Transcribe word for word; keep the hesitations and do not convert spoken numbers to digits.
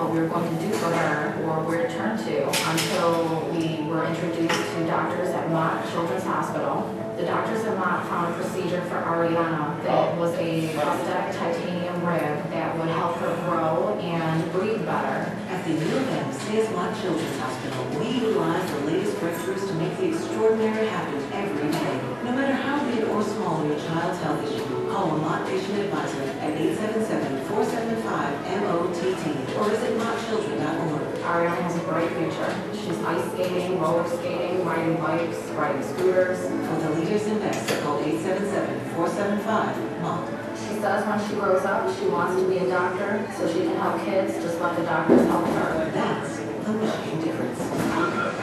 what we were going to do for her or where to turn to until we were introduced to doctors at Mott Children's Hospital. The doctors at Mott found a procedure for Ariana that was a prosthetic titanium rib that would help her grow and breathe better. At the U of M C S Mott Children's Hospital, we utilize the latest breakthroughs to make the extraordinary happen every day. No matter how big or small your child's health issue, call a Mott Patient Advisor at eight seven seven, four seven five, M O T T or visit mott children dot org. Ariana has a bright future. She's ice skating, roller skating, riding bikes, riding scooters. For the leaders in medicine, call eight seven seven, four seven five, M O T. She says when she grows up, she wants to be a doctor so she can help kids just like the doctors help her. That's the making difference.